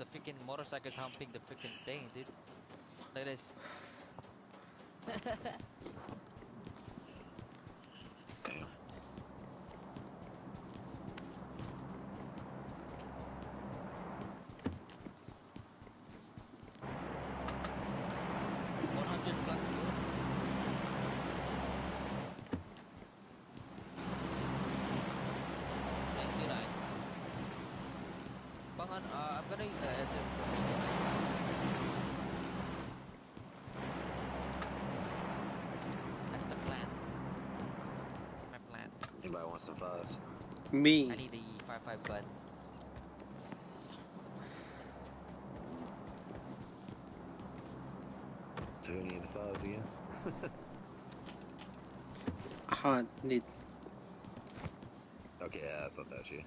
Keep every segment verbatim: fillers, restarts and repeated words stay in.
freaking motorcycles humping the freaking thing, dude. Look at this. Damn. one hundred plus bro. ninety-nine. Bangan, uh, I'm gonna use the headset. That's the plan. My plan. Anybody wants some fives? Me. I need the five five gun. So who need the fives again? Uh, need. Okay, yeah, I thought that was you.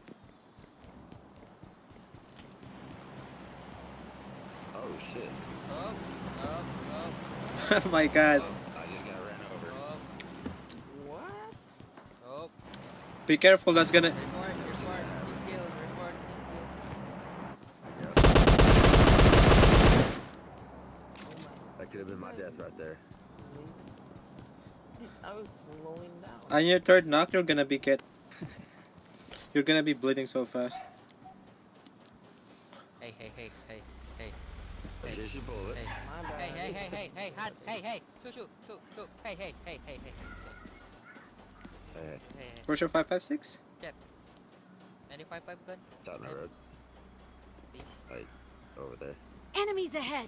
Oh shit. Oh, oh, oh, Oh my god. Oh, I just got ran over. oh, What? oh. Be careful, that's gonna. Report, report, team kill, report, team kill. Yeah. Oh That could have been my death right there. my. I was slowing down. On your third knock, you're gonna be get. You're gonna be bleeding so fast. Hey, hey, hey, hey, hey, Hey, here's your bullet. hey. My bad. Hey, hey, hey, hey, hey, hand, hey, hey, shoot, shoot, shoot, shoot, hey, hey, hey, hey, hey, Hey, hey, hey, Where's your five five six? any five five gun, it's out in the road. please? Right over there. Enemies ahead.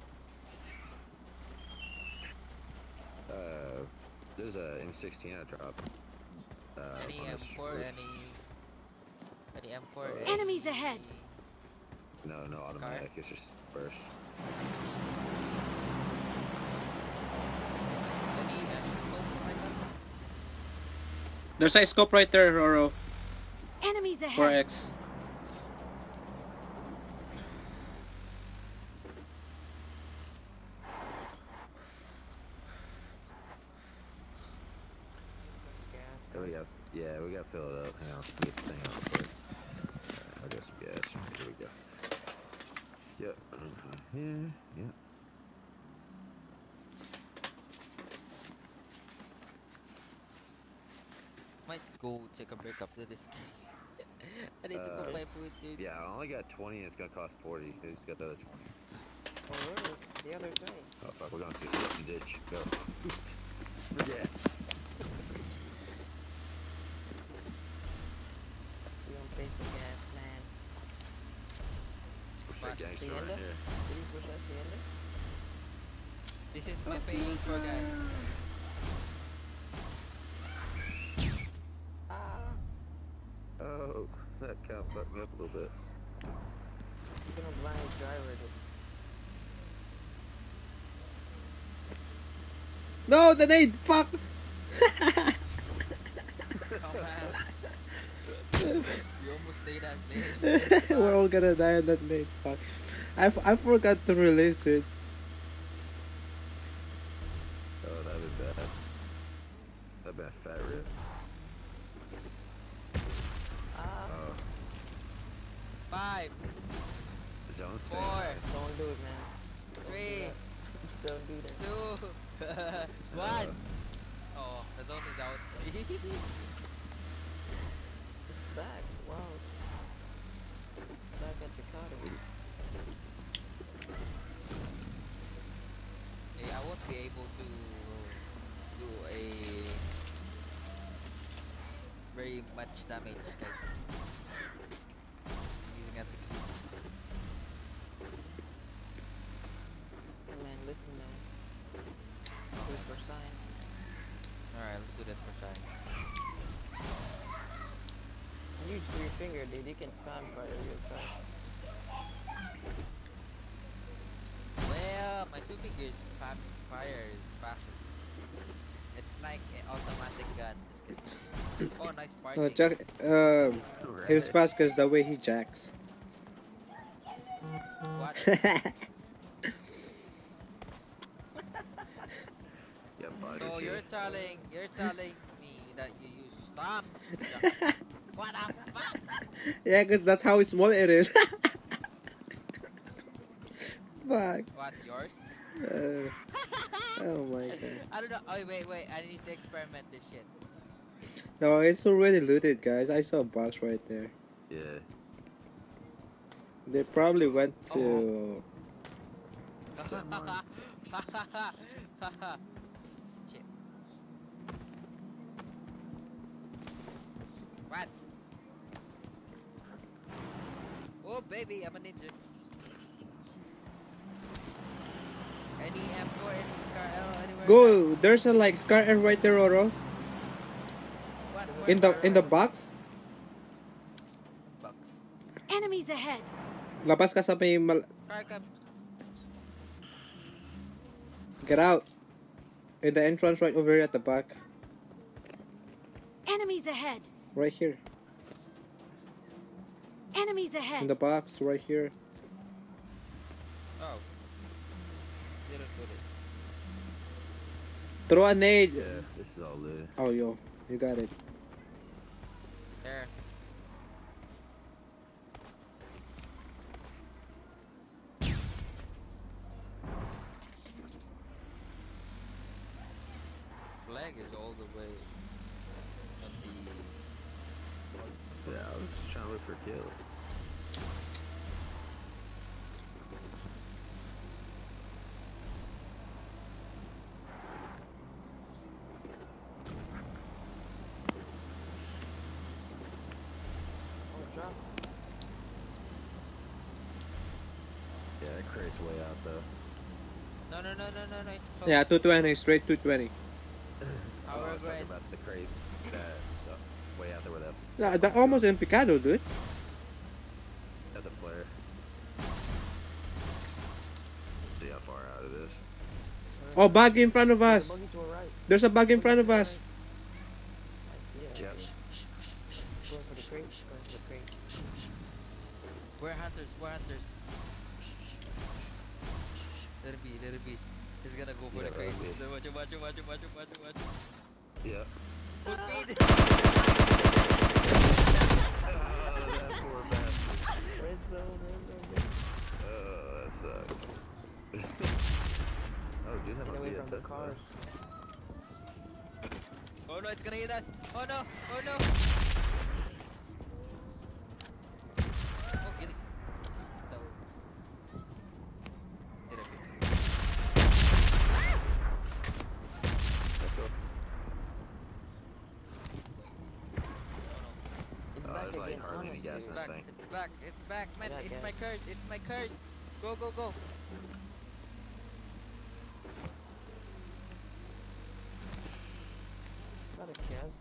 Uh, there's a M sixteen I dropped. Uh, Any on M this four, roof. any, any M four, Uh, any... Enemies ahead. No, no automatic. It's just burst. Any action scope for my gun? There's a scope right there, Roro. Enemies ahead. four X. Yeah, we got. Yeah, we got to fill it up. Hang on, let me get the thing out real quick. Alright, I got some gas. Here we go. Yep. Here. Yep. Might go take a break after this. I need to go Uh, buy food, dude. Yeah, I only got twenty. And it's gonna cost forty. Who's got the other twenty? Oh, where is the other guy? Oh fuck, we're gonna see the ditch. Go. Yes. We don't pay for gas, man. Push that gangster right Hacienda? here. Did you push that Hacienda? This is my paying for guys. Ah, Oh, that count fucked me up a little bit. you're gonna blind driver it. No, the nade! Fuck! Dumbass. You almost stayed as me. We're all gonna die in that nade. Fuck. I, f I forgot to release it. Oh, that'd be bad. That'd be a fat rip. Ah, Oh, Five, zone space. four, don't do it, man. Don't do three, that. Don't do that. two, one. Oh, the zone is out. It's back. Wow. Back at the cottage. Hey, I won't be able to do a very much damage, guys. Using a sixty. Hey, man, listen, man. Do it for science. Alright, let's do that for science. Use three finger, dude. You can spam fire real fast. Well, my two fingers fam fire is faster. It's like an automatic gun. Just kidding. Oh, nice Uh, party. Jack, um, his Right. fast cause the way he jacks. What? Yeah, bodies So here. you're telling you're telling me that you use stomp? What the fuck? Yeah, cause that's how small it is. fuck? What, yours? Uh, oh my god. I don't know. Oh, wait, wait. I need to experiment this shit. No, it's already looted, guys. I saw a box right there. Yeah. They probably went to. Shit. What? Oh, baby, I'm a ninja. Any M four, any Scar L, anywhere? Go. There's a like Scar L right there, Oro. What? Where, In the where, in the where? box. Box. Enemies ahead. Labas ka sa may mal- Car cam. Get out. In the entrance right over here at the back. Enemies ahead. Right here. Enemies In ahead. the box right here. Oh. Didn't put it. Throw a nade. Yeah, this is all looted. Oh, yo. You got it. There. Flag is all the way on the. Yeah, I was just trying to look for kills. Oh, drop. Yeah, that crate's way out though. No, no, no, no, no, no. It's close. Yeah, two twenty. Straight two twenty. How Oh, I we're was talking going. about the crate that so way out there with that. Yeah, that almost in Picado, dude. That's a flare. See how far out it is. Oh, bug in front of us. Buggy to our right. There's a bug in front of us. Yeah. Yep. Going for the crate. Going for the crate. We're hunters. We're hunters. Let it be. Let it be. He's gonna go for Yeah, the crate. let it be. Watch him. Watch him. Watch him. Watch him. Watch him. Watch him. Yeah. Full speed. Oh, that poor bastard. Red zone, red zone, red zone. Oh, that sucks. Oh, dude, have Get a away V from S the S cars. Oh no, it's gonna hit us. Oh no. Oh no. Oh, get it. No. Did it be? Let's go. It's Oh, back there's like again, hardly any honestly. gas in It's this back. thing. It's back. It's back, man. Yeah, It's yeah. my curse. It's my curse. Go, go, go. Not a cast.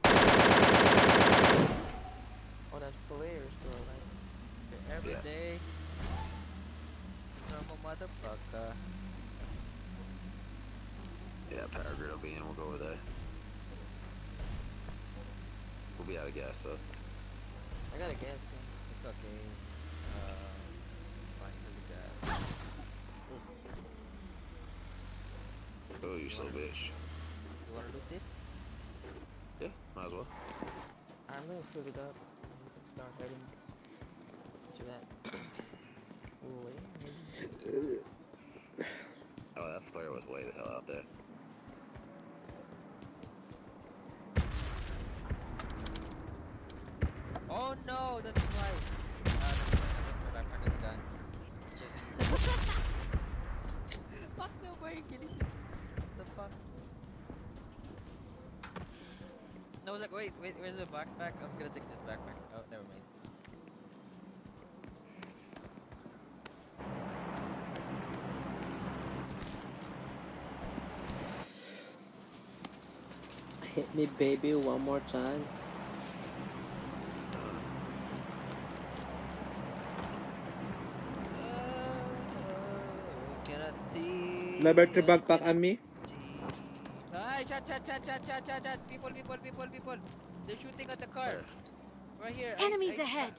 Oh, that's players, bro. Like, Every Yeah. day. Normal motherfucker. Yeah, power grid will be in. We'll go over there. We'll be out of gas though. I got a gas can. It's okay. Uh, fine, says a guy. Oh, you slow bitch. You wanna loot this? Yeah, might as well. I'm gonna fill it up. We can start heading to that. Ooh, wait, maybe. Oh, that flare was way the hell out there. Oh no, that's why. Uh, never mind, never mind, my backpack is done. Just. Fuck no, where are you getting it? The fuck? No, I was like, wait, wait, where's the backpack? I'm gonna take this backpack. Oh, never mind. Hit me, baby, one more time. Cannot see. Liberty backpack on me. Ah, shot, shot, shot, shot, shot, shot, shot. People, people, people, people. They're shooting at the car. Where? Right here. I- Enemies I- ahead.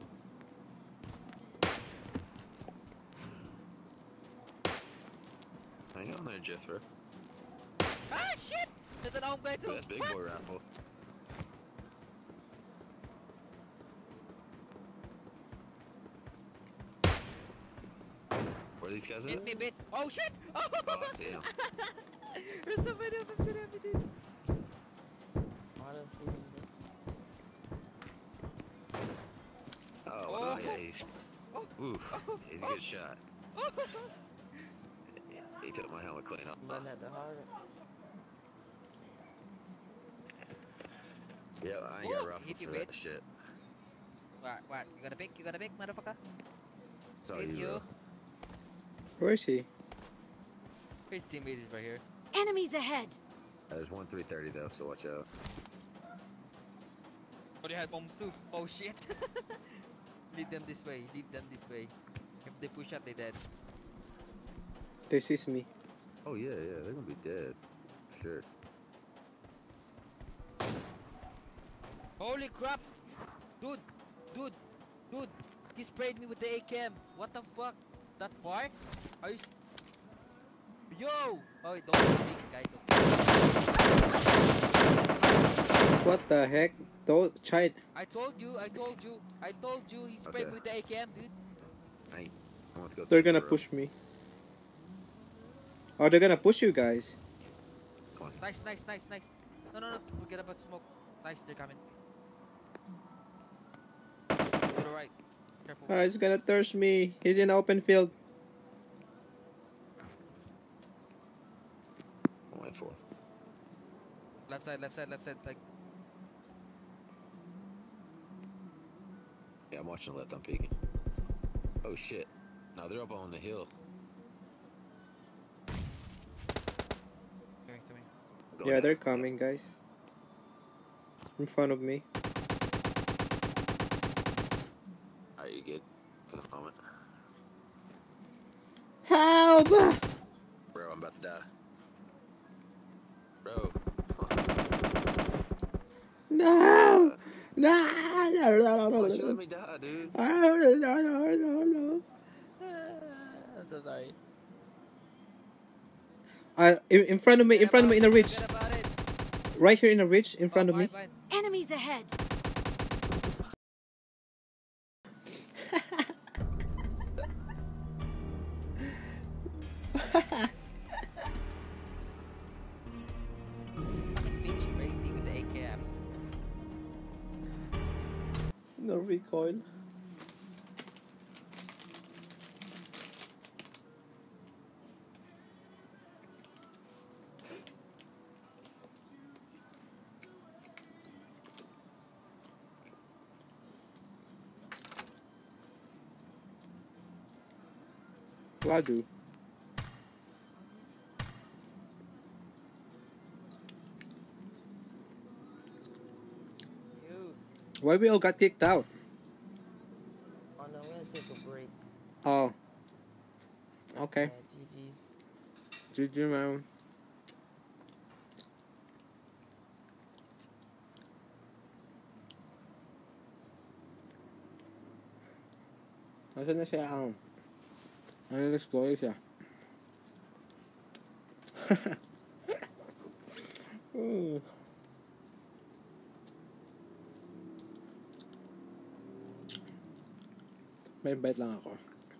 Hang on there, Jethro. Ah, shit! There's an home guy too. That's big Fuck. boy rifle. Where are these guys Hit at? me, bitch! Oh shit! Oh, Oh, I see him. There's so many of them shooting at me, dude. I don't see him. Oh, Oh. yeah, he's. Oh. Ooh, Oh. he's a good shot. He took my helmet clean off. But at the heart. Yeah, I ain't got Ooh, rough hit you, for that bitch. shit. What? What? You got a pick? You got a pick, motherfucker? So Hit you, you. bro. Where is he? His teammate is right here. Enemies ahead. There's one three thirty though, so watch out. Oh, they had bombs too. Oh shit. Lead them this way. Lead them this way. If they push out, they dead. This is me. Oh yeah, yeah, they're gonna be dead. Sure. Holy crap! Dude! Dude! Dude! He sprayed me with the A K M. What the fuck? That far? Are you s- Yo! Oh, don't peek, guy. Don't. What the heck? Don't try. I told you, I told you, I told you he sprayed Okay. me with the A K M, dude. I ain't. I want to go. They're through gonna the push me. Oh, they're gonna push you guys. Come on. Nice, nice, nice, nice. No, no, no. Forget about smoke. Nice, they're coming. To the right. Careful. Oh, he's gonna thirst me. He's in open field. One fourth. Left side, left side, left side. Like, Yeah, I'm watching the left. I'm peeking. Oh shit! No, they're up on the hill. coming, coming. I'm going Yeah, they're down. coming, guys. In front of me. Alright, you good for the moment? Help! Bro, I'm about to die. Bro. No! No! Why No! should you let me die, dude? No! No! No! No! No! I'm so sorry. Uh, in, in front of me, in front of me, in a ridge. Forget about it. Right here in a ridge, in front Oh, of me. fine, fine. Enemies ahead. Bitch sprayed me with the A K M. No recoil. Wadu. You. Why we all got kicked out? Oh no, we're gonna take a break. Oh. Okay. Yeah, G G's. G G, man. Nasaan na siya? Um, ano nag-story siya? Hmm. May bite lang ako.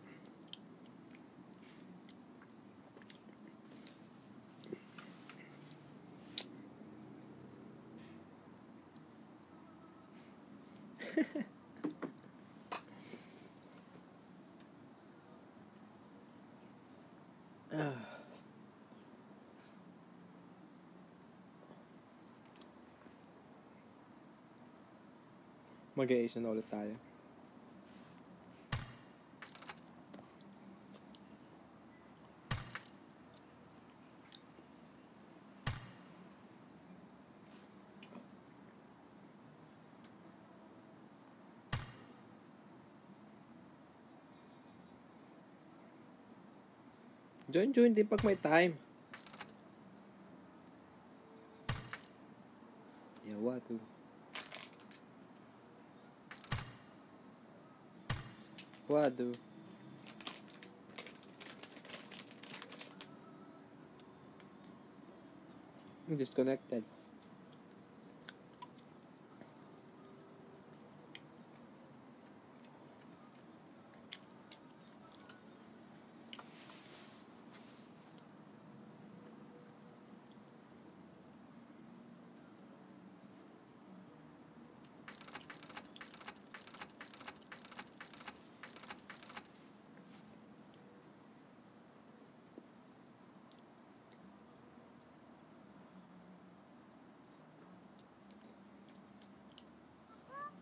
Ah. Mag-a-ace na ulit tayo. Join, join din pag may time. Yeah, what? What do? Disconnected.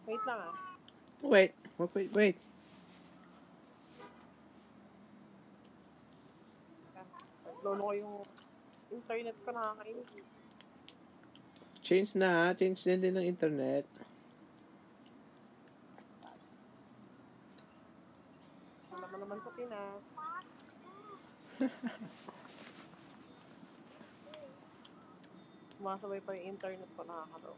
Wait lang ah. Wait. Wait, wait, wait. Lolo ko yung internet ko, nakakainis. Change na ha. Change din din ng internet. Alam mo naman sa Pinas. Sumasabay pa yung internet ko, nakakatawa.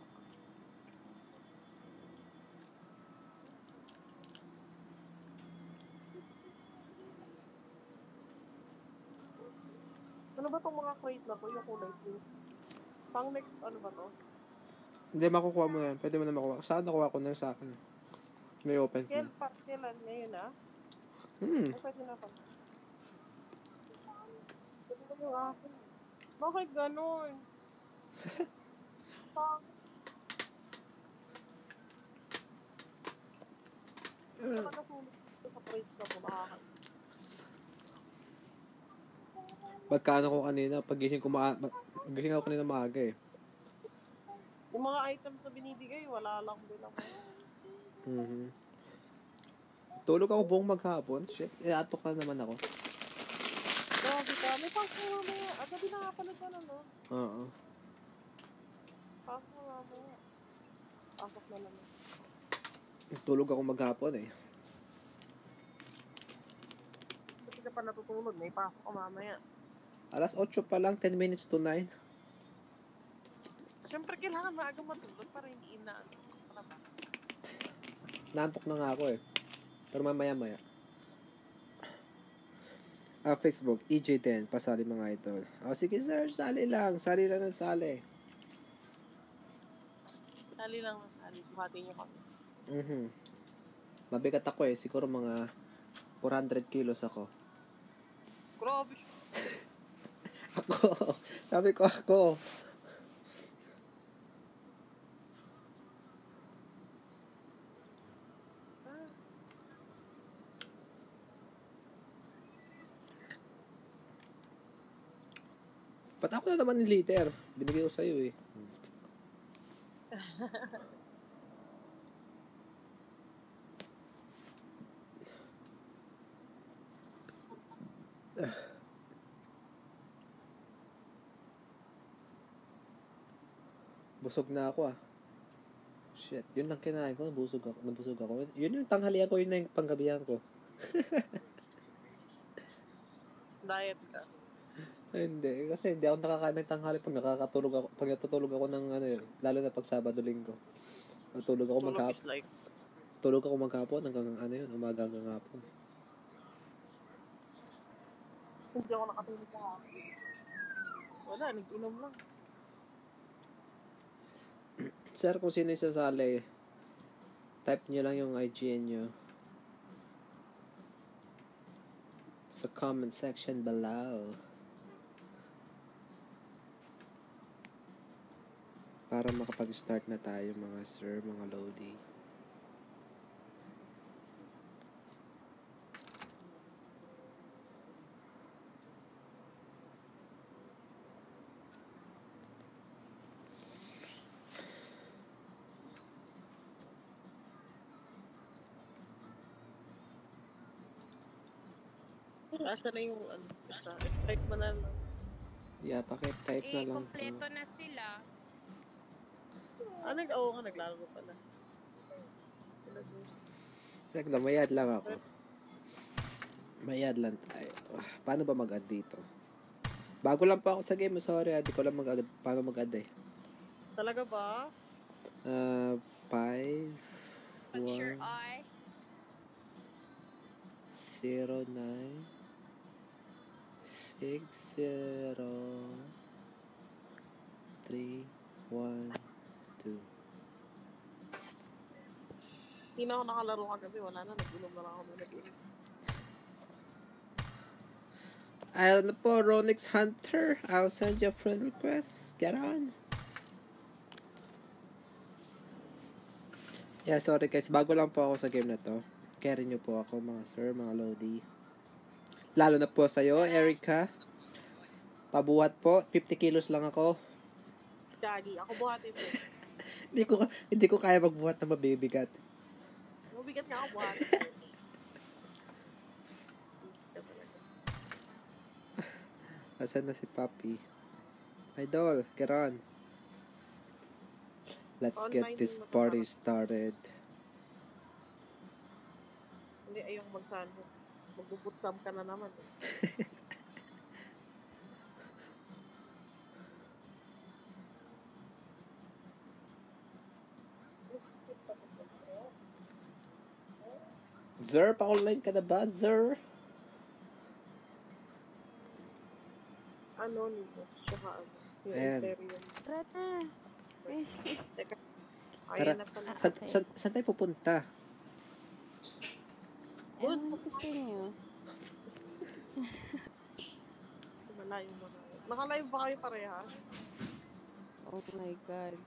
Ano ba itong mga crate na to? Yung kulay pink. Pang next, ano ba to? Hindi, makukuha mo yan. Pwede mo na makuha. Saan nakuha ko na sa akin? May open Kailan ko. pa? Kailan? Ngayon ah? Hmm. Ay, pwede na pa. Pwede na yung akin. Bakit ganun? Pang. Ito nakasulit ko sa crate na po, nakakatawa. Pagkaano ko kanina, pagising ko maa... Pagising ako kanina maaga eh. Yung mga items na binibigay, wala lang din ako. Mhm. Tulog ako buong maghapon. Shit, iatok na naman ako. Grabe ka. May pasok mo mamaya. Ah, gabi na nga pala dyan, ano? Oo. Pasok mo mamaya. Pasok na naman. Tulog ako maghapon eh. Kasi ka pa natutulog, may pasok ka mamaya. Alas otso pa lang, ten minutes to nine. Siyempre, kailangan maaga matulog para hindi inaan. Naantok na nga ako eh. Pero mamaya maya. Ah, Facebook, E J ten, pasali mga idol. Oh, sige sir, sali lang. Sali lang ng sali. Sali lang na sali. Buhati niyo kami. Mhm. Mabigat ako eh. Siguro mga four hundred kilos ako. Grabe. Ako. Sabi ko ako. Ah. Ba't ako na naman yung liter? Binigay ko sa'yo eh. Busog na ako ah. Shit, yun lang kinain ko, nabusog ako, nabusog ako. Yun yung tanghalian ko, yun na yung panggabihan ko. Diet ka. Ay, hindi, kasi hindi ako nakakain ng tanghali pag nakakatulog ako, pag natutulog ako ng ano yun, lalo na pag Sabado Linggo. Natulog ako Tulog maghapon. is life. Tulog ako maghapon hanggang ano yun, umaga hanggang hapon. Hindi ako nakatulog sa hapon. Wala, nag-inom lang. Sir, kung sino yung sasali, type nyo lang yung I G N nyo sa comment section below para makapag-start na tayo mga sir, mga lodi. Asa na yung ano, isa. Type mo na lang. Yeah, pakit-type na Eh, lang. kompleto na sila. Ah, nag oo ka, naglalaro pala. Sagla, mayad lang ako. Mayad lang tayo. Ah, paano ba mag-add dito? Bago lang pa ako sa game, sorry, ah, di ko lang mag-add. Paano mag-add eh? Talaga ba? Uh, five, Pag sure one, eye. zero, nine, six, zero, three, one, two. Hindi na ako nakalaro kagabi. Wala na, nag-inom na lang ako na nag-inom. Ano po, Ronix Hunter. I'll send you a friend request. Get on. Yeah, sorry guys. Bago lang po ako sa game na to. Carry nyo po ako mga sir, mga lodi. Lalo na po sa'yo, Erica. Pabuhat po. fifty kilos lang ako. Gagi, ako buhatin mo. Hindi ko, hindi ko kaya magbuhat na mabibigat. Mabigat nga ako, buhat. Asan na si Papi? Idol, get on. Let's Online get this yung party magkakaroon. started. Hindi, ayong magsano. Magbubutsam ka na naman. Eh. Zer, pa-online ka na ba, Zer? Ano nito? Tsaka ano? Yung Ayan. Imperium. Rata. Eh, Teka. Tara. Ayan na pala. Sa, sa, saan tayo pupunta? ano gusto niyo? Malayo mo na. Nakalive ba kayo parehas? Oh my God.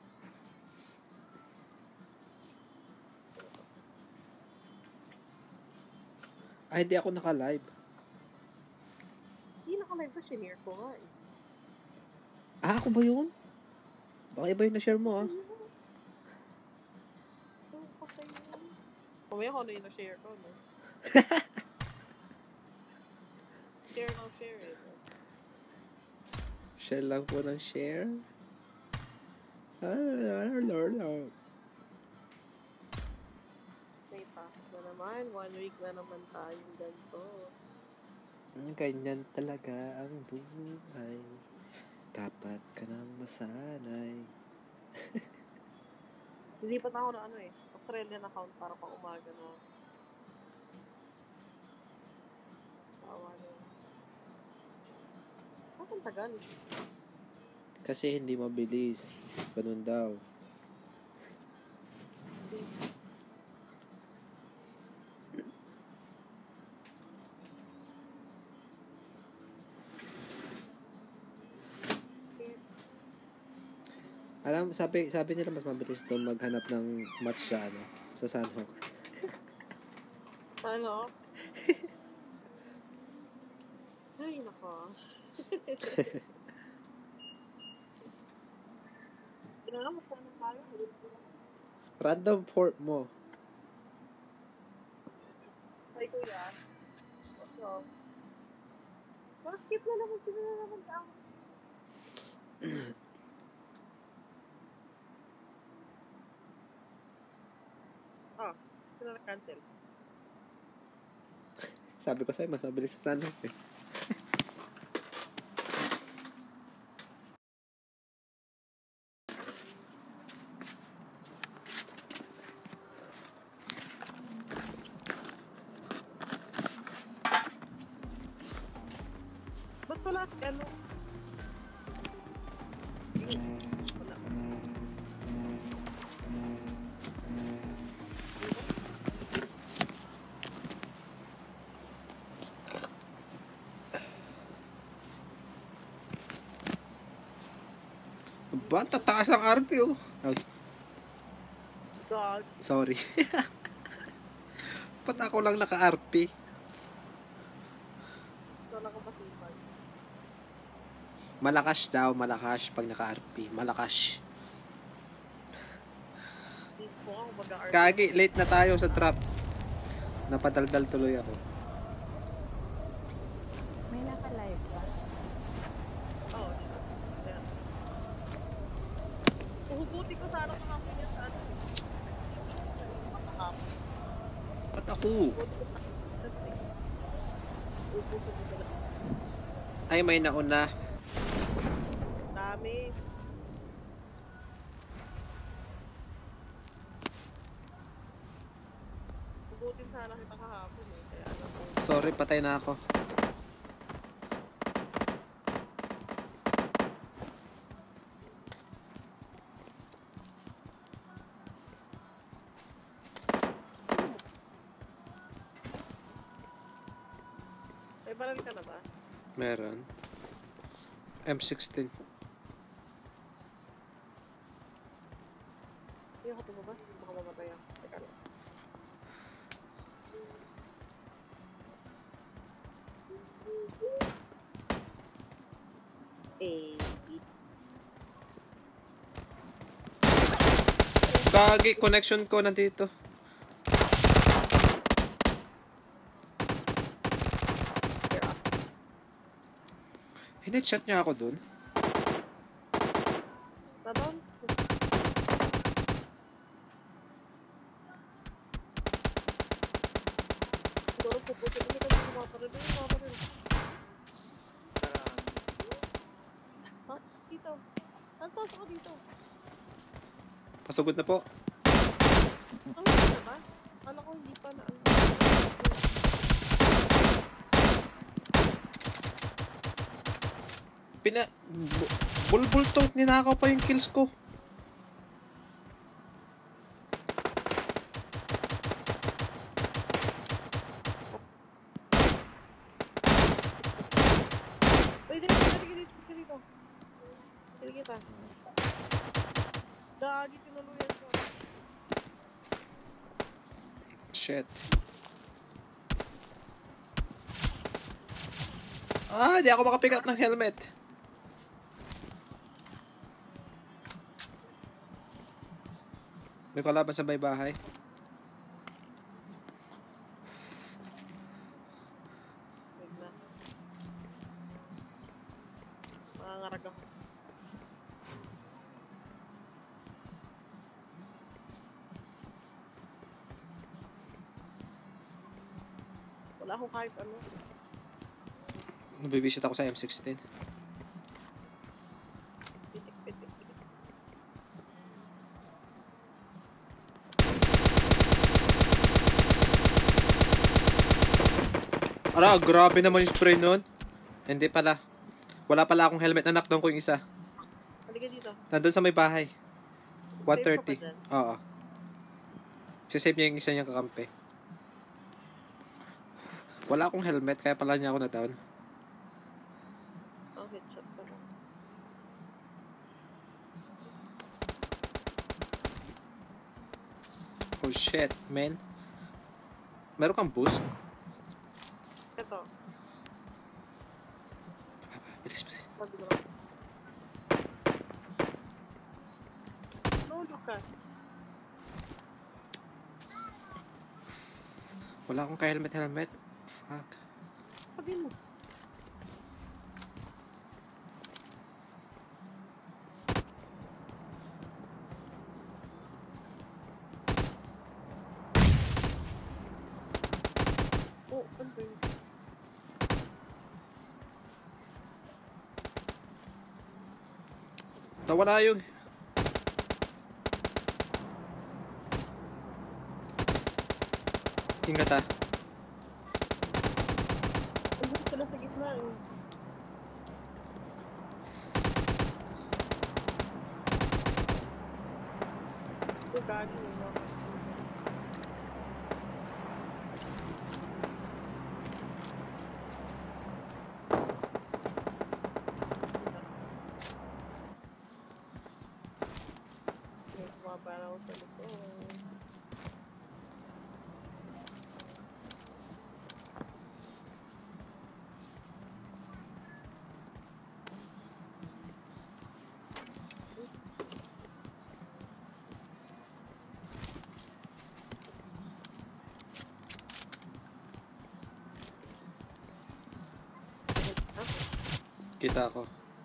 Ay, hindi ako naka-live. Hindi nakalive ba? Shinare ko nga eh. Ah, ako ba yun? Baka iba yung na-share mo, ah. So, patay yun. Kumaya ko ano yung na-share ko, no? Share ng share eh. Share lang po ng share. Ah, lord, lord. May task na naman. One week na naman tayong ganito. Mm, ganyan talaga ang buhay. Dapat ka nang masanay. Lilipat ako na ano eh. Australian account para pang umaga na. Tawa na yun. Bakit ang tagal? Kasi hindi mabilis. Ganun daw. Alam, sabi sabi nila mas mabilis doon maghanap ng match sa ano, sa Sanhok. Ano? Ay, nako. Kailangan mo sana tayo. Random port mo. Ay, kuya. So, bakit na naman sila na naman tao? Ah, sila na-cancel. Sabi ko sa'yo, mas mabilis sa Sanhok eh. Ba't wala si ano? Wala. Ba, tataas ang R P oh. Oh, God. sorry. Ba't ako lang naka-R P? Wala ka pasipag. Malakas daw, malakas pag naka-R P. Malakas. Hindi ko ako mag-R P. Kagi, late na tayo sa trap. Napadaldal tuloy ako. May naka-live ba? Oo, siya. Ayan. Uhugutin ko sana kung ako niya sa ano. Matakapon. Ba't ako? Uhugutin ko sila. Ay, may nauna. Dami. Uhugutin sana kita kahapon eh. Kaya ano ko. Sorry, patay na ako. May baril ka na ba? Meron. M sixteen. Hindi ako tumabas. Baka mamatay ako. Teka lang. Eh, Gagi, connection ko nandito. Hinit-shot niya ako dun. Tabang. Siguro pupusin ulit kasi kumaparil. Kumaparil. Ha? Dito. Antos ako dito. Pasugod na po. Ang hindi na ba? Ano ko hindi pa na ano. Pina... bu- Bulbul to. Ninakaw pa yung kills ko. Uy, dito, dito, dito, dito, dito. Dito kita. Gagi, tinuluyan ko. Shit. Ah, di ako makapick up ng helmet. May kalaban sa may bahay. Wait na. Mangangarag ako. Wala akong kahit ano. Nabibisit ako sa M sixteen. Pitik, pitik, pitik. Ara, grabe naman yung spray nun. Hindi pala. Wala pala akong helmet na knockdown ko yung isa. Halika dito. Nandun sa may bahay. one thirty. Safe ka pa dyan? Oo. Sisave niya yung isa niyang kakampi. Wala akong helmet, kaya pala niya ako na-down. Oh, headshot pa lang. Oh shit, man. Meron kang boost? Ito. Bilis, bilis. Magulo. No, Lucas. Wala akong ka-helmet-helmet. Fuck. Sabi mo. Oh, ano ba yun? Nawala yung... Ingat ah. Andun sila sa gitna eh. Ito gagi eh, no? Okay, kumabara ako sa likod. Kita ako.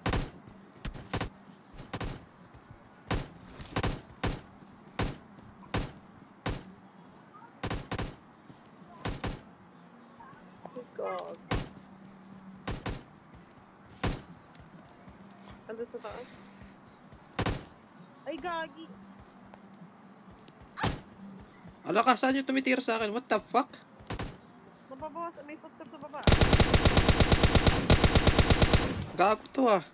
Oh God. Andun sa taas? Ay, gagi! Ala ka, saan yung tumitira sa akin? What the fuck? Mababawas, may footstep sa baba. Gago to ah.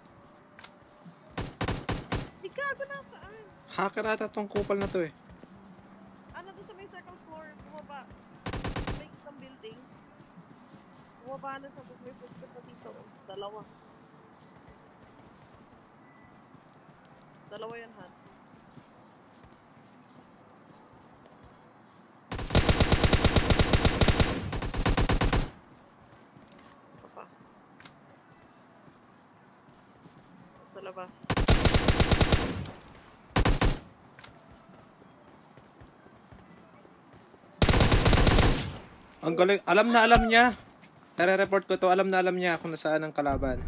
Di gago na saan? Hacker ata tong kupal na to eh. Ano doon sa may second floor? Bumaba. May isang building. Bumaba na sa may footstep na dito. Dalawa. Dalawa yan, Han. Papa. Sa labas. Ang galing. Alam na alam niya. Nare-report ko to. Alam na alam niya kung nasaan ang kalaban.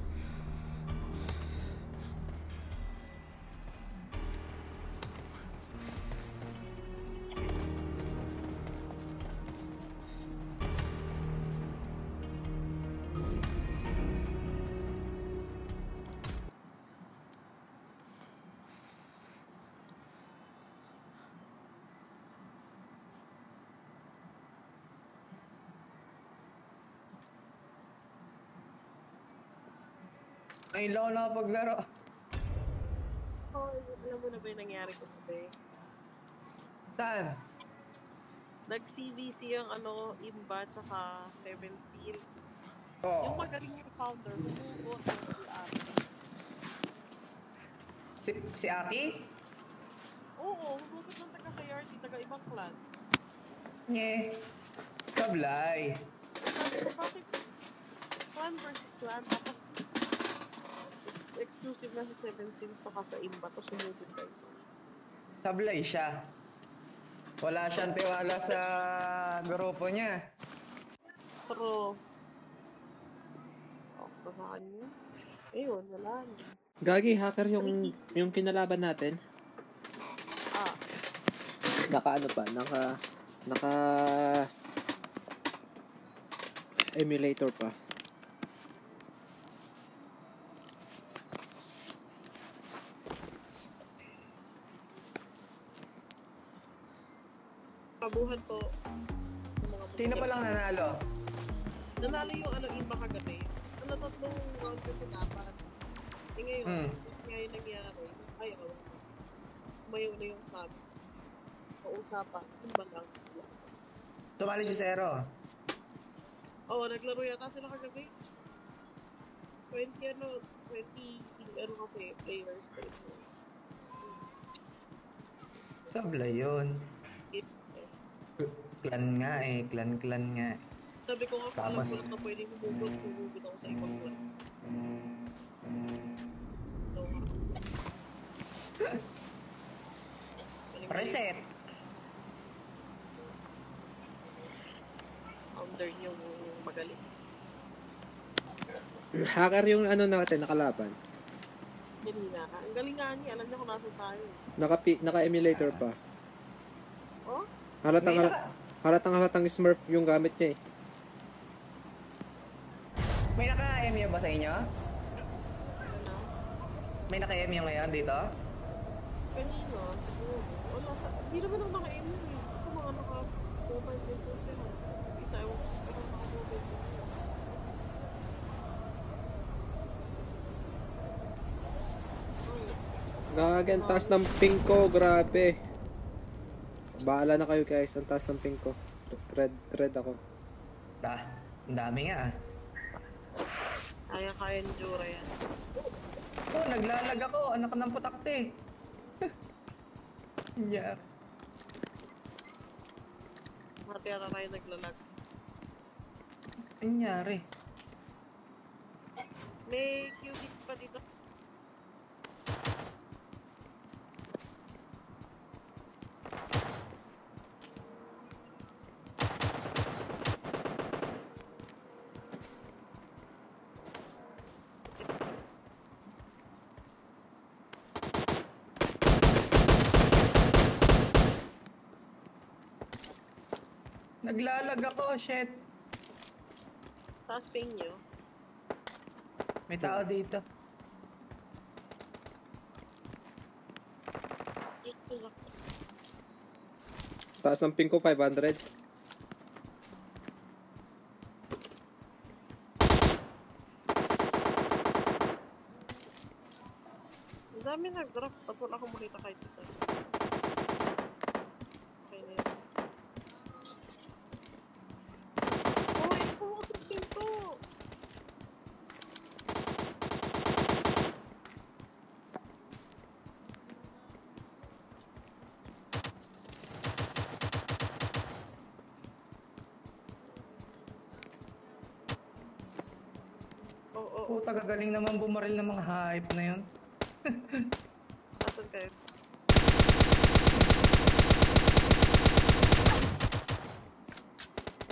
Ngayon lang ako nakapaglaro. Oh, alam mo na ba yung nangyari ko today? Saan? Nag-C V C yung ano, Imba tsaka Seven Seals. Oo. Yung magaling yung founder, humugot ng si Ate. Si, si Aki? Oo, humugot ng taga-K R T, taga-ibang clan. Nye. Sablay. Sabi ko, bakit clan versus clan, tapos exclusive na sa Seven Seals saka sa Imba, tapos humugot kayo. Sablay siya. Wala siyang tiwala sa grupo niya. Pero, ako sa kanya. Ayun, wala na. Gagi, hacker yung yung kinalaban natin. Ah, Naka ano pa, naka naka emulator pa. kabuhan po. Yung mga Sino pa lang nanalo? Nanalo yung ano, Imba kagabi. Ano, tatlong round kasi dapat. Eh ngayon, Hmm. ngayon nangyari. Ayaw. Tumayo na yung sub. Pausapan. Imba lang. Tumali si Zero. Oo, oh, naglaro yata sila kagabi. twenty ano, twenty ano kasi, players. Sablay yun. Clan nga eh. Clan-clan nga. Sabi ko nga, alam Tapos- ko lang na pwede humugot, humugot ako sa ibang clan. So, Reset. founder yung magaling. Hacker yung ano natin, nakalaban. Galing nga ka. Ang galing nga niya, alam niya kung nasa tayo. Naka, naka-emulator pa. Oh? Halatang, May halatang, halatang, halatang Smurf yung gamit niya eh. May naka-M U ba sa inyo? Ano? May naka-M U ngayon dito? Kanino? Siguro. Wala sa... Hindi naman ako naka-M U eh. Ako mga naka-mobile business yun. Isa yung... Pero naka-mobile business. Gagi, ang taas ng ping ko, grabe. Bahala na kayo guys, ang taas ng ping ko. Red, red ako. Ah, ang dami nga ah. Kaya-kaya ni Jura yan. Oh, naglalag ako. Anak ng putakte. Yeah. Mati ata tayo naglalag. Anyari. May Q D pa dito. Naglalag ako, shit. Taas ping nyo. May tao dito. Ito lang. Taas ng ping ko, five hundred. Ang dami nag-drop. Ba't wala akong makita kahit isa? Okay na yun. Uy, pumusok dito! Oo, oo, oo. Puta, gagaling naman bumaril ng mga hype na yun. Asan kayo?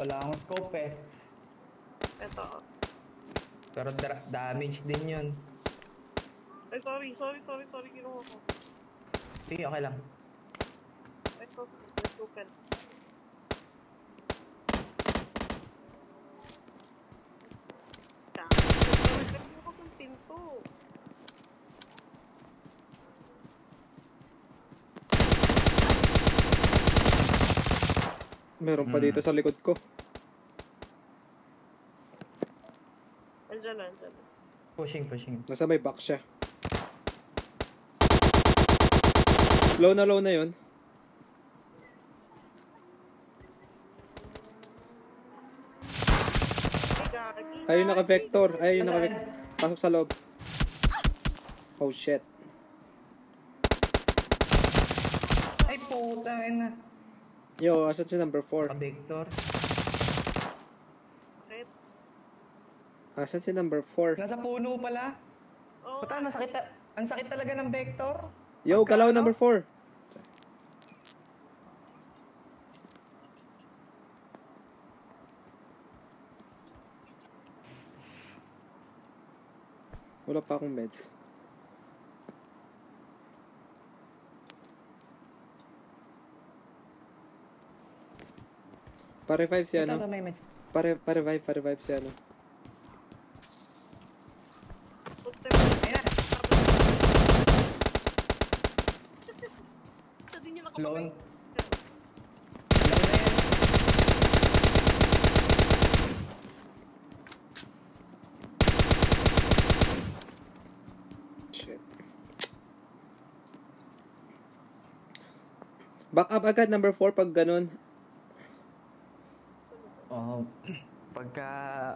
pala akong scope eh. Ito. Pero dra- damage din yun. Ay, sorry, sorry, sorry, sorry, kinuha ko. Sige, okay lang. Ito, let's open. Nagbukas ang pinto. Meron pa Hmm. dito sa likod ko. Andyan na, andyan na. Pushing, pushing. Nasa may box siya. Low na low na yun. Ay, gagi. Ayun naka-vector. Ayun Nasaan? naka-vector. Pasok sa loob. Oh shit. Ay, puta na. Yo, asan si number four? Victor. Bakit? Asan si number four? Nasa puno pala. Oh, Puta, masakit. ta- Ang sakit talaga ng Vector. Yo, galaw number four. Wala pa akong meds. Pa-revive si Ito, ano? ito, may meds. Pare, pa-revive, pa-revive si ano? footstep. Ayun na. Sa din yung Lone. nakapagay. Lone na yun. Shit. Back up agad number four pag ganun. Oo. Pagka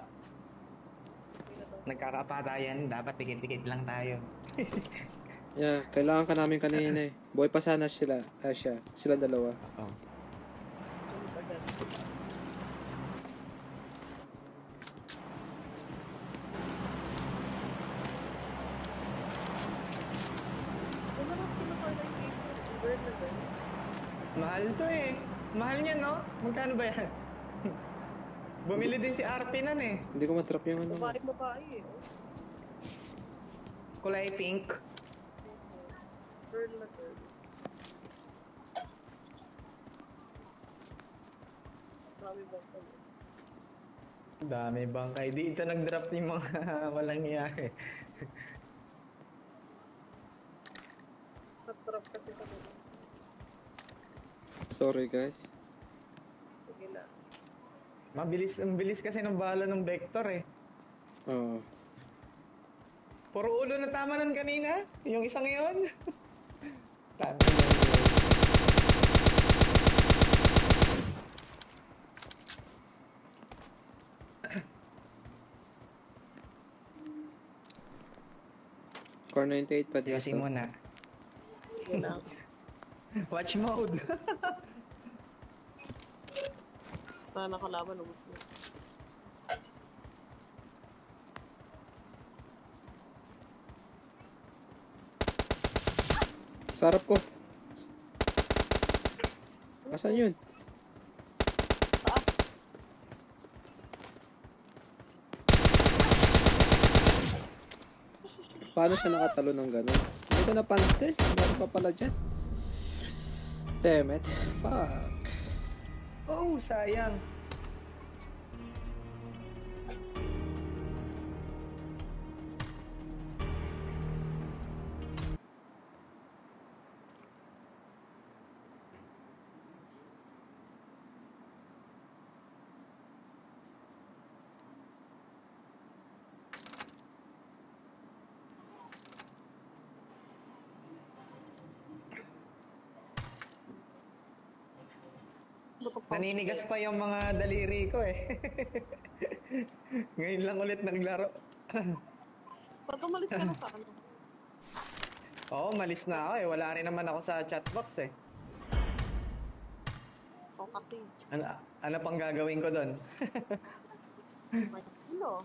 nagkakapatayan, dapat tikit-tikit lang tayo. Yeah, kailangan ka namin kanina eh. Buhay pa sana sila. Ah, siya. Sila dalawa. Oh. Ano mas kinukorder yung game? Bird na bird. Mahal to eh. Mahal niya, no? Magkano ba yan? Bumili din si R P nan eh. Hindi ko matrap yung ano. Babae, babae eh. Kulay pink. Bird na bird. Dami ba ito? Dami bangkay. Dito nag-drop yung mga walang iya eh. Nag-drop kasi kami. Sorry guys. Sige na. Mabilis, ang bilis kasi ng bala ng Vector eh. Oo. Puro ulo na tama nun kanina. Yung isang yun. Tanto na yun. Core ninety-eight pa dito. Tiyasin mo na. Sige na. Watch mode. Sana nakalaban ubus mo. Sarap ko. Asan yun? Paano siya nakatalo ng gano'n? Hindi ko napansin. Meron pa pala dyan. Damn it. Fuck. Oh, sayang. Naninigas pa yung mga daliri ko eh. Ngayon lang ulit naglaro. Ba't umalis ka na sa ano? Oo, malis na ako eh. Wala rin naman ako sa chatbox eh. O kasi. Ano, ano pang gagawin ko doon? May kilo.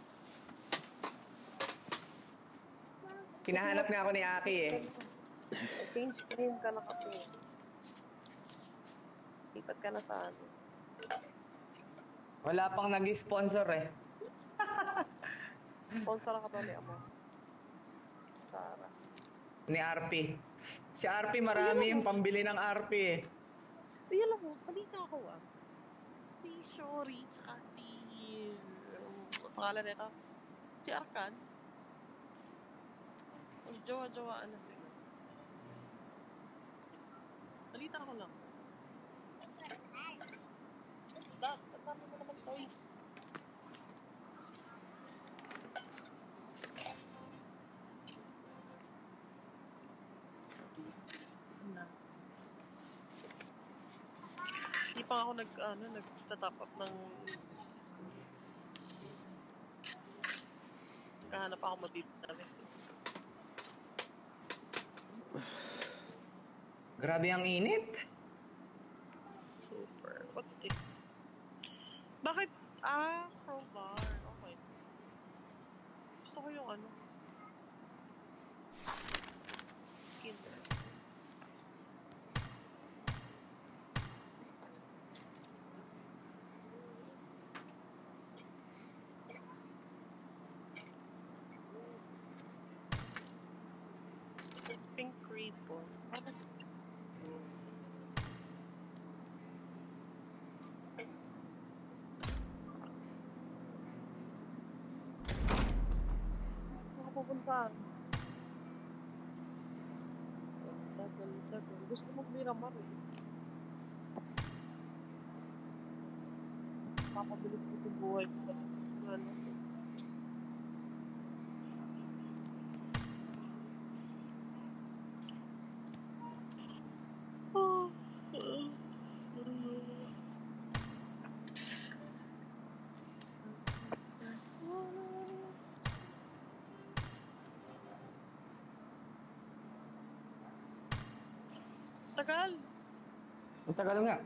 Hinahanap nga ako ni Aki eh. Change screen ka na kasi. Lipat ka na sa ano. Wala pang nag-sponsor eh. Sponsor ang katuli mo. Sara. Ni R P. Si R P marami yung pambili ng R P eh. Ay, alam mo, balita ako ah. Si Shori, tsaka si... Ano pangalan nito? Si Arkan. Ang jowa-jowaan na sila. Balita ko lang. Dad, ang dami mo naman toys. Na. Hindi pa ako nag, ano, nagtatap up ng... Nagkahanap ako mabibit namin. Grabe ang init. Super. What's this? Bakit? Ah, crowbar. Okay. Gusto ko yung ano. Kinder. Pink ribbon. What is it? Saan ka pupunta? Tagal, tagal. Gusto mo miramar eh. Papabilis ko sa buhay ko. Ano? Oh. Tagal. Ang tagal nga.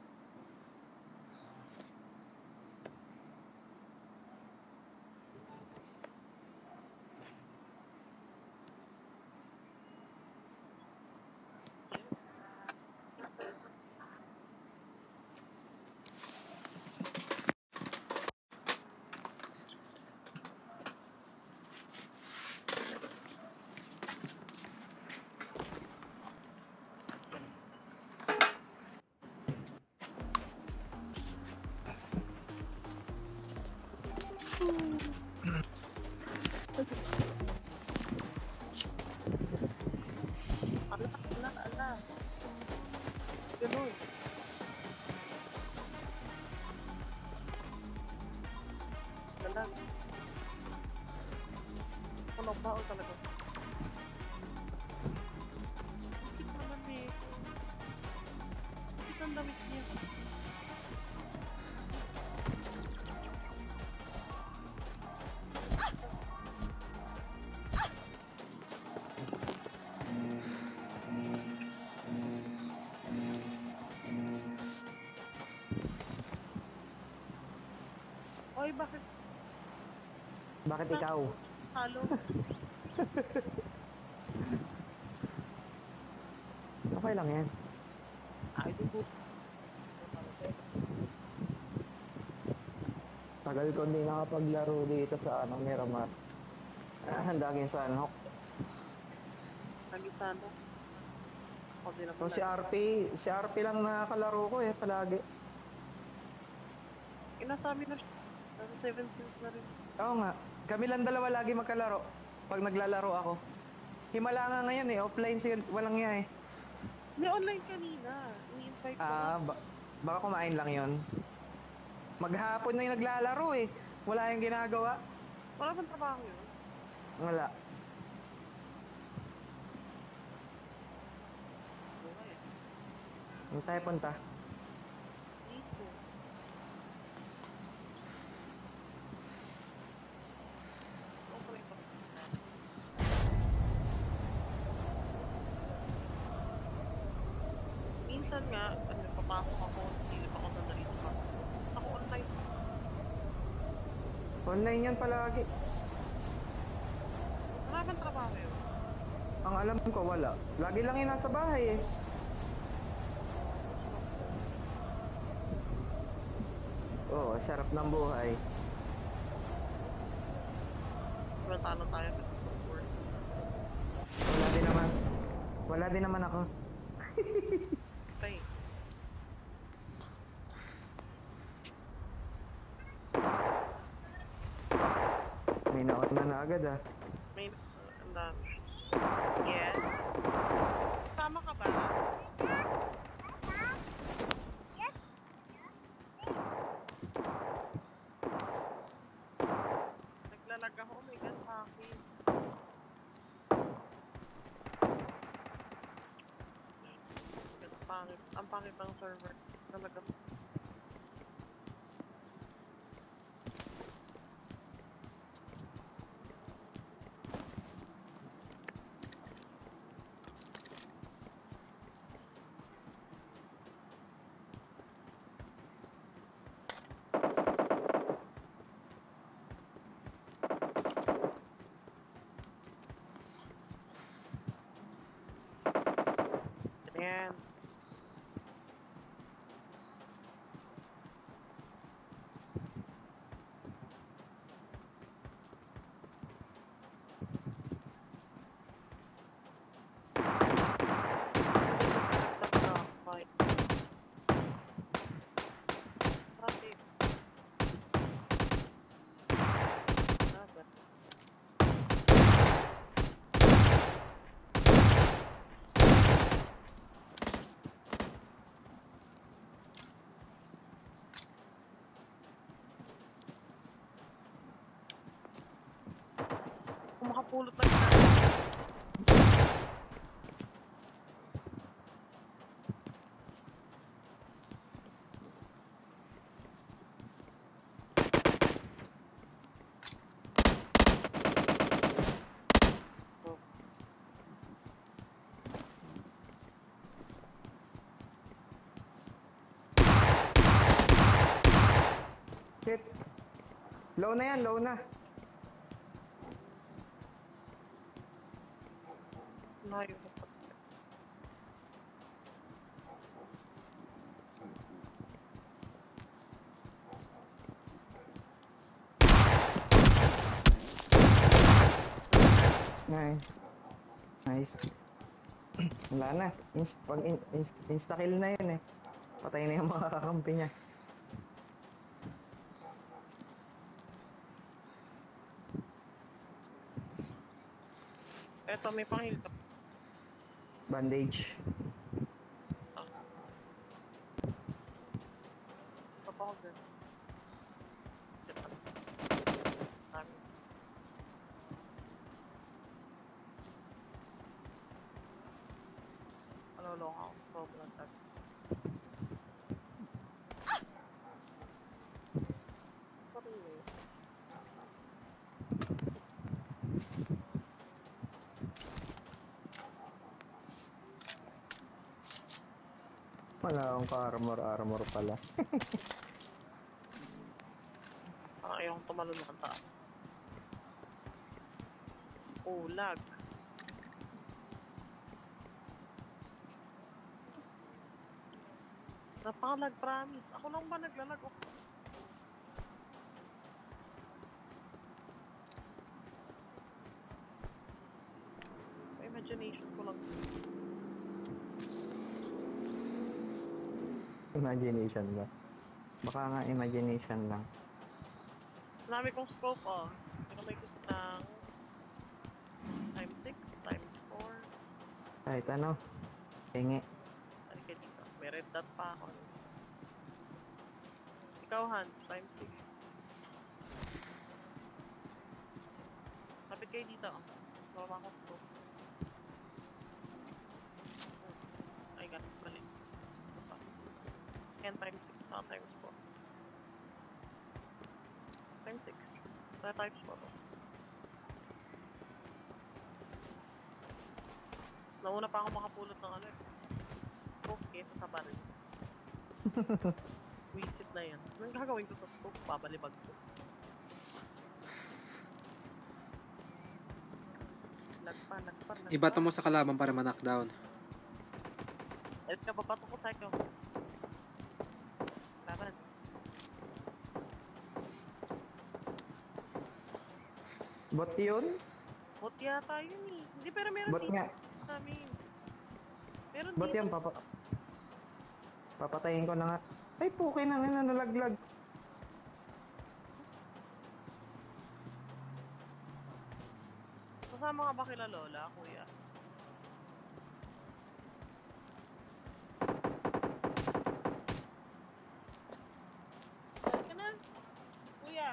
Ala, ala, ala. Ganun. Galang. Walang bao talaga. Bakit naman eh? Bakit ang damit niya? Oy, bakit Bakit ikaw? halo? Okay lang yan. Ay, dugo. Tagal ko hindi nakapaglaro dito sa ano, Miramar. Ah, laging sa ano. Lagi sana. Ako din naman. So si R P, si R P lang nakakalaro ko eh, palagi. Inasabi na siya. Nasa seven seals na rin. Oo nga, kami lang dalawa lagi magkalaro pag naglalaro ako. Himala nga ngayon eh, offline siya, walang niya eh. May online kanina. Ini-invite ko. Ah, ba- baka kumain lang yon. Maghapon na yung naglalaro eh. Wala yung ginagawa. Wala bang trabaho yun? Wala. Buhay eh. Saan tayo punta? Dito. Okay pa. Minsan nga, ano, papasok ako, silip ako sa narito pa. Ako online. Online yan palagi. Wala bang trabaho yun? Ang alam ko wala. Lagi lang yun nasa bahay eh. Oo, Oh, sarap ng buhay. Matalo tayo sa support. Wala din naman. Wala din naman ako. Okay. May naot na na agad ah. May... Ang dami. Yes. Tama ka ba? Naglalag ako. Oh my God, sa akin. Ang pangit. Ang pangit ng server. Talaga. Ayan. Kung makapulot lang na. Shit. Low na yan, low na. Layo. Nice. Nice. Wala na. Inst pag in inst insta-kill na yun eh. Patay na yung mga kakampi niya. Eto, may pang-heal ka. Bandage. Ito pa ako dyan. Dami. Ano lang ako. Sobrang tag. Sorry eh. Wala akong ka-armor, armor pala. Parang ayokong tumalon ng taas. Oh, lag. Napaka-lag, promise. Ako lang ba naglalag? Oh. Imagination ko lang. Imagination ba? Baka nga imagination lang. Marami kong scope, oh. Pero may gusto ng times six, times four. Kahit ano. Tingi. Ano kayo dito? May red dot pa ako. Ikaw, Hans, times six. Kapit kayo dito, oh. Bawa ko scope. Ay, ganun, balik. ten times six, not times four. Times six. Not times four. Nauna pa ako makapulot ng ano eh. Scope kesa sa baril. Wisit na yan. Anong gagawin ko sa scope? Pabalibag ko. Lagpa, lagpa, lagpa. Ibato mo sa kalaban para ma-knockdown. Edit ka, babato ko sa ikaw. Laban. Bot yun? Bot yata yun eh. Hindi, pero meron Bot dito nga. sa amin. Meron Bot dito. yan, papa... Papatayin ko na nga. Ay, puki na nga, nalaglag. Kasama ka ba kila Lola, kuya? Saan ka na? Kuya.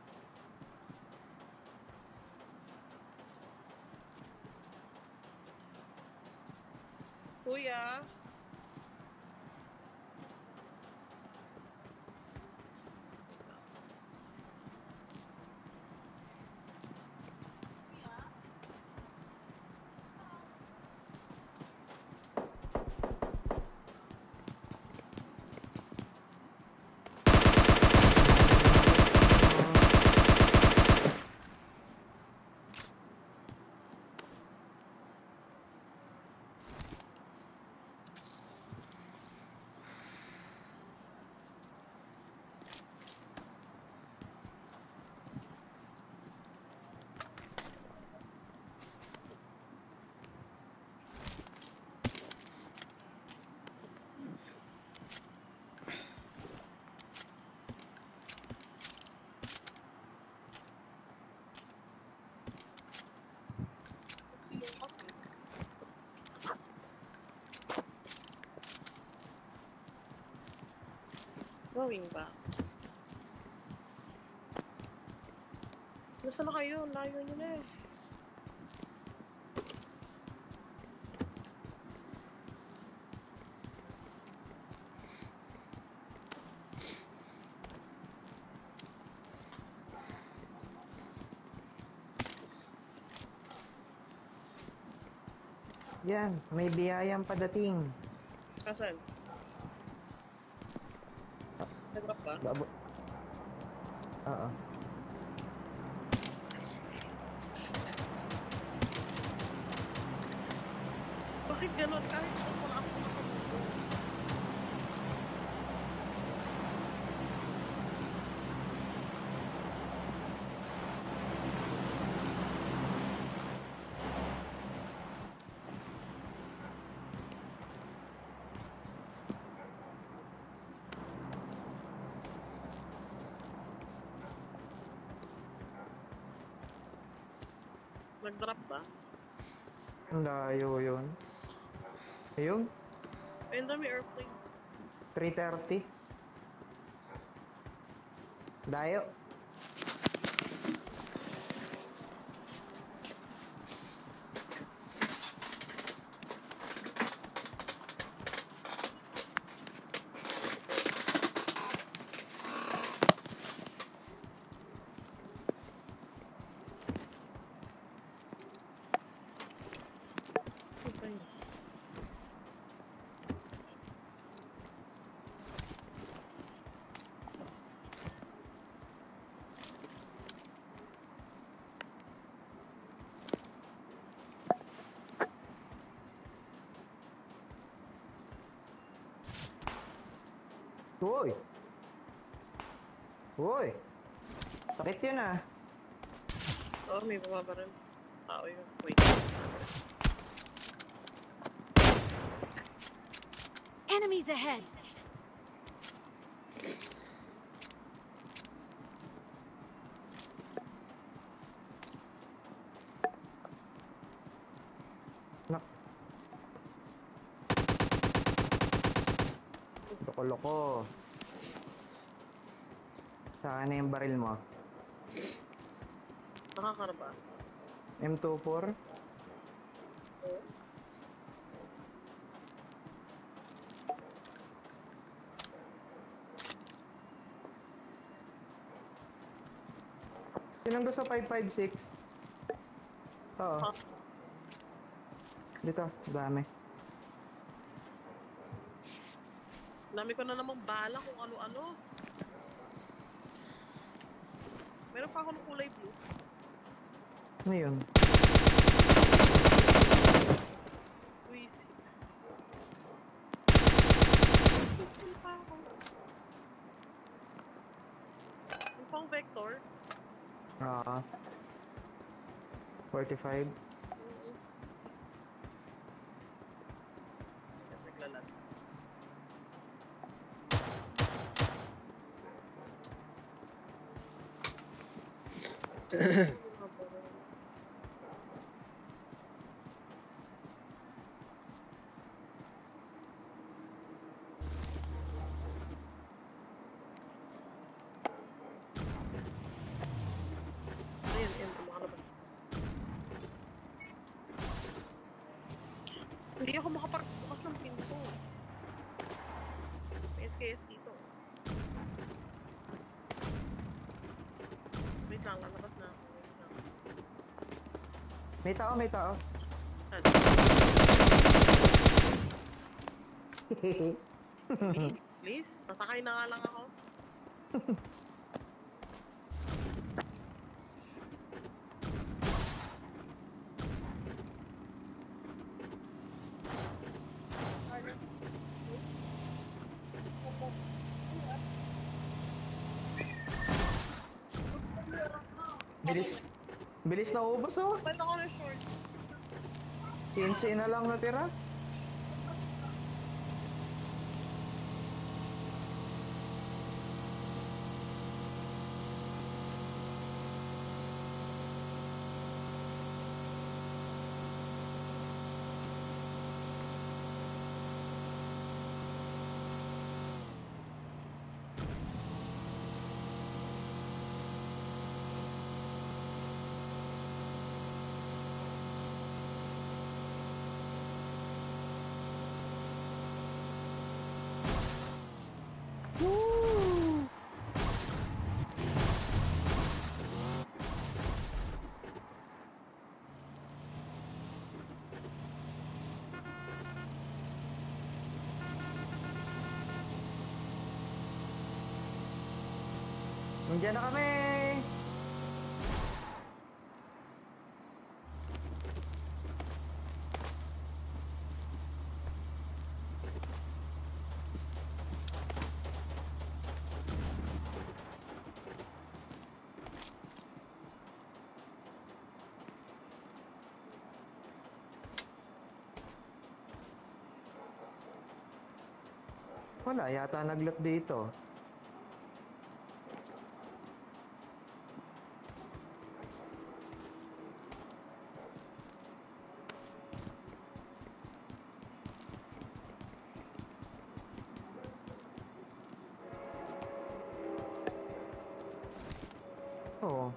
Kuya. Going back. Nasaan na kayo? Layo nyo na eh. Yan, may biyayang padating. Kasan? Nag-drop ba? Babo. Oo. Bakit ganun? Kahit ito wala ako nakabuto. Nag-drop ba? Ang layo yun. Ayun, Ayun dami airplane. three thirty. Dayo. Okay. Uy! Uy! Sakit yun ah. Oh, may bumaba rin. Tao yun. Wait. Enemies ahead! Nak. Loko-loko. Saan na yung baril mo? Nakakarba. M twenty-four? Sinang doon sa five five six? Oo. Huh? Dito, dami. Dami ko na namang bala kung ano-ano. Meron pa ako ng kulay blue. Ano yun? Wisit. Nagpupul pa ako. Yung pang vector. Ah. forty-five. Naglalag. Ayun, ayun, lumakalabas. Hindi ako makaparbukas ng pinto. May S K S dito. Wait lang, lalabas na ako. Wait lang. May tao, may tao. Saan? Please, nasakay na nga lang ako. Bilis. Bilis na ubos oh. Ba't ako na short? fifteen na lang natira. Nandiyan na kami! Wala yata nag-loot dito. Oo.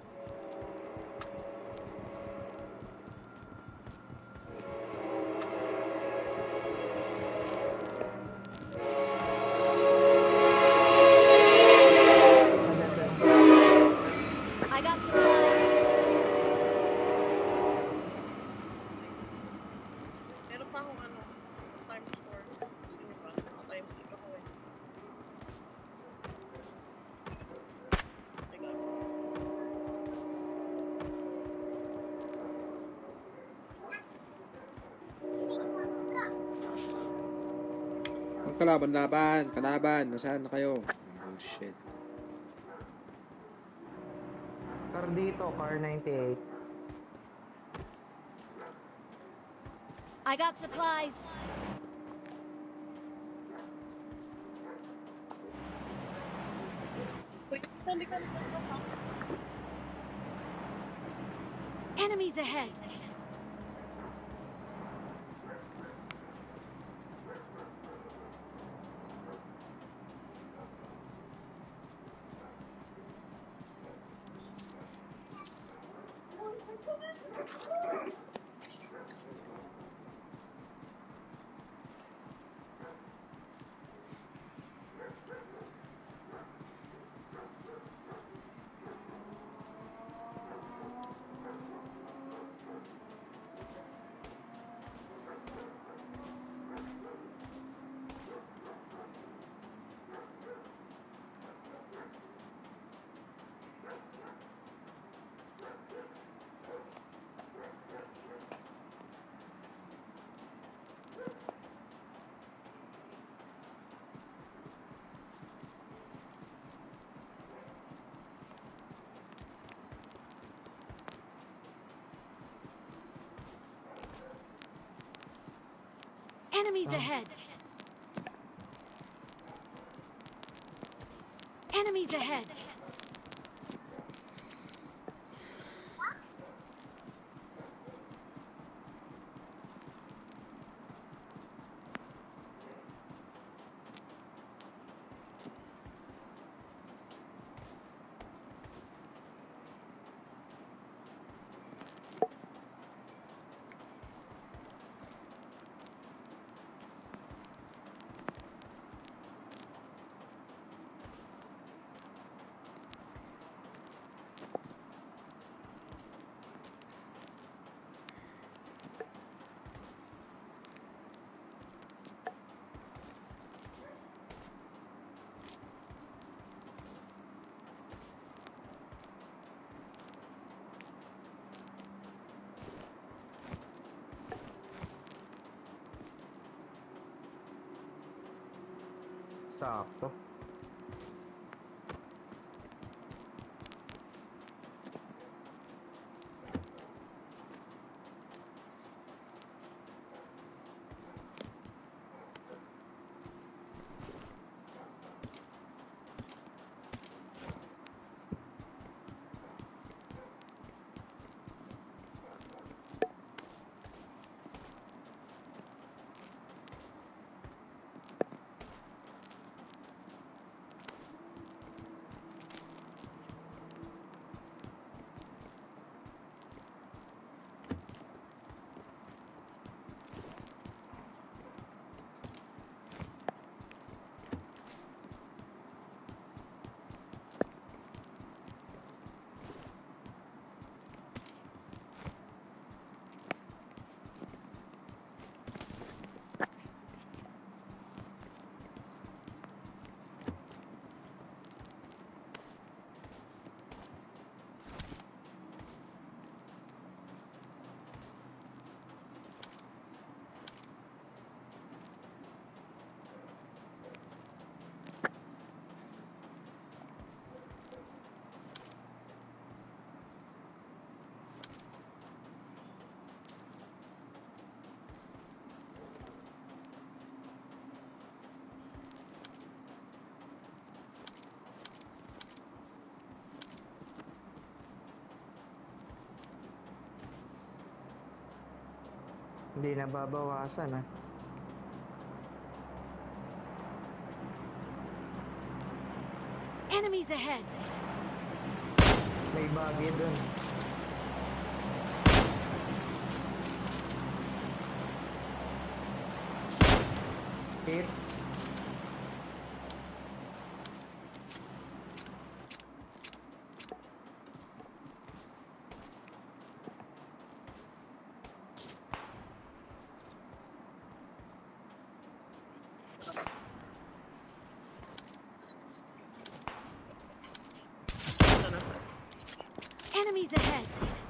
I got supplies. Meron pa akong ano, times four. Sino ba? Naka-times eight ako eh. Teka. Ang kalaban, laban, kalaban, nasaan na kayo? Bullshit. Car dito, car ninety-eight. I got supplies. Wait, hindi ka nagpapasa. Enemies ahead. Enemies Oh. ahead. Enemies ahead. Sakto. Hindi na babawasan ah. Enemies ahead. May bagay dun. Hit. Enemies ahead.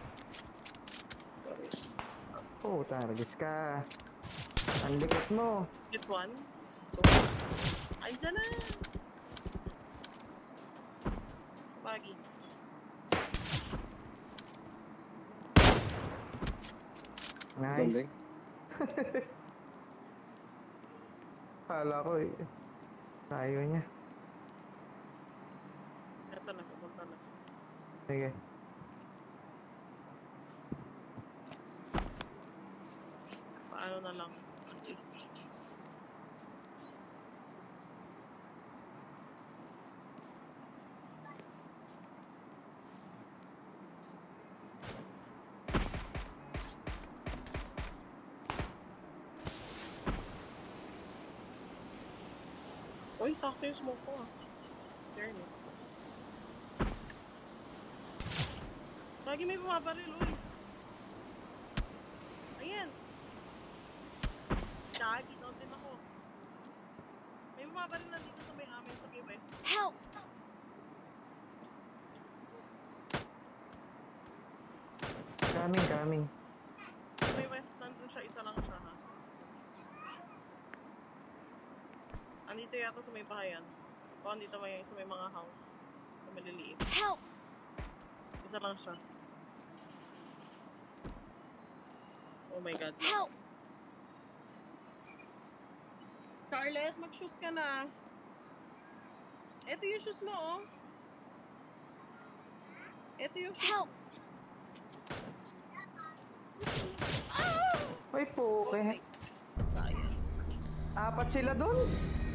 Oh, targis ka. Ang likot mo. Hit one. Andyan na! Sabagi. Nice. Galing. Kala ko eh. Tayo niya. Ito na, pupunta na. Sige. Paano na lang? Assist. Uy, sakto yung smoke ko ah. There no. Lagi may bumabaril, uy. Ayan. Lagi, doon din ako. May bumabaril na dito sa may amin sa may west. Help! Coming, coming. Sa may west, nandun siya, isa lang siya ha. Andito yata sa may bahayan. O andito may, sa may mga house. Sa maliliit. Help! Isa lang siya. Oh my god. Help! Scarlett, mag-shoes ka na. Ito yung shoes mo, oh. Ito yung shoes. Help! Uy, po, okay. Sayang. Apat sila doon.